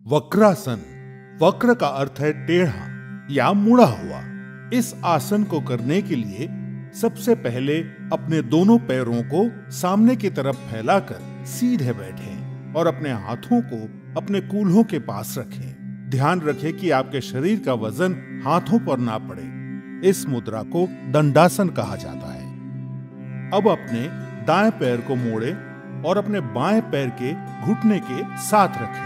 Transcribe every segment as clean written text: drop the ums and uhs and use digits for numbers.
वक्रासन। वक्र का अर्थ है टेढ़ा या मुड़ा हुआ। इस आसन को करने के लिए सबसे पहले अपने दोनों पैरों को सामने की तरफ फैलाकर सीधे बैठें और अपने हाथों को अपने कूल्हों के पास रखें। ध्यान रखें कि आपके शरीर का वजन हाथों पर ना पड़े। इस मुद्रा को दंडासन कहा जाता है। अब अपने दाएं पैर को मोड़ें और अपने बाएं पैर के घुटने के साथ रखें।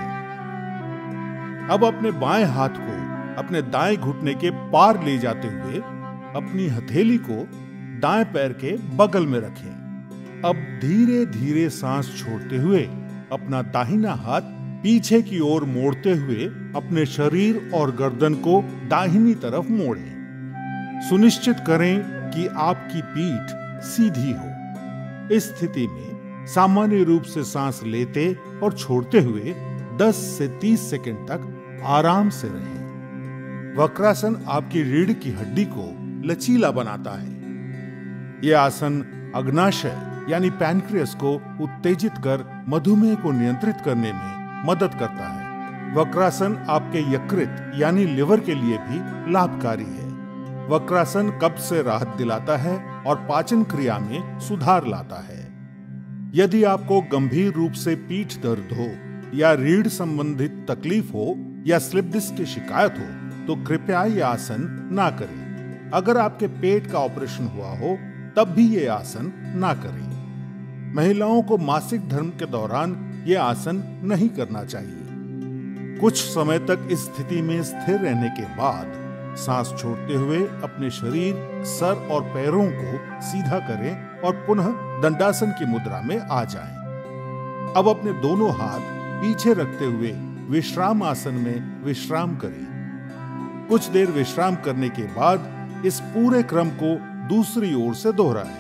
अब अपने बाएं हाथ को अपने दाएं घुटने के पार ले जाते हुए अपनी हथेली को दाएं पैर के बगल में रखें। अब धीरे धीरे सांस छोड़ते हुए अपना दाहिना हाथ पीछे की ओर मोड़ते हुए अपने शरीर और गर्दन को दाहिनी तरफ मोड़ें। सुनिश्चित करें कि आपकी पीठ सीधी हो। इस स्थिति में सामान्य रूप से सांस लेते और छोड़ते हुए 10 से 30 सेकंड तक आराम से रहें। वक्रासन आपकी रीढ़ की हड्डी को लचीला बनाता है। यह आसन अग्नाशय यानी पैनक्रियास को उत्तेजित कर मधुमेह को नियंत्रित करने में मदद करता है। वक्रासन आपके यकृत यानी लिवर के लिए भी लाभकारी है। वक्रासन कब्ज से राहत दिलाता है और पाचन क्रिया में सुधार लाता है। यदि आपको गंभीर रूप से पीठ दर्द हो या रीढ़ संबंधित तकलीफ हो या स्लिप डिस्क की शिकायत हो तो कृपया यह आसन ना करें। अगर आपके पेट का ऑपरेशन हुआ हो तब भी ये आसन ना करें। महिलाओं को मासिक धर्म के दौरान ये आसन नहीं करना चाहिए। कुछ समय तक इस स्थिति में स्थिर रहने के बाद सांस छोड़ते हुए अपने शरीर, सर और पैरों को सीधा करें और पुनः दंडासन की मुद्रा में आ जाएं। अब अपने दोनों हाथ पीछे रखते हुए विश्राम आसन में विश्राम करें। कुछ देर विश्राम करने के बाद इस पूरे क्रम को दूसरी ओर से दोहराएं।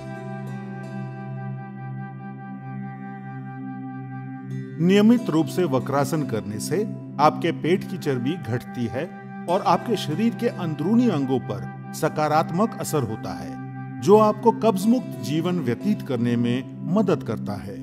नियमित रूप से वक्रासन करने से आपके पेट की चर्बी घटती है और आपके शरीर के अंदरूनी अंगों पर सकारात्मक असर होता है, जो आपको कब्ज मुक्त जीवन व्यतीत करने में मदद करता है।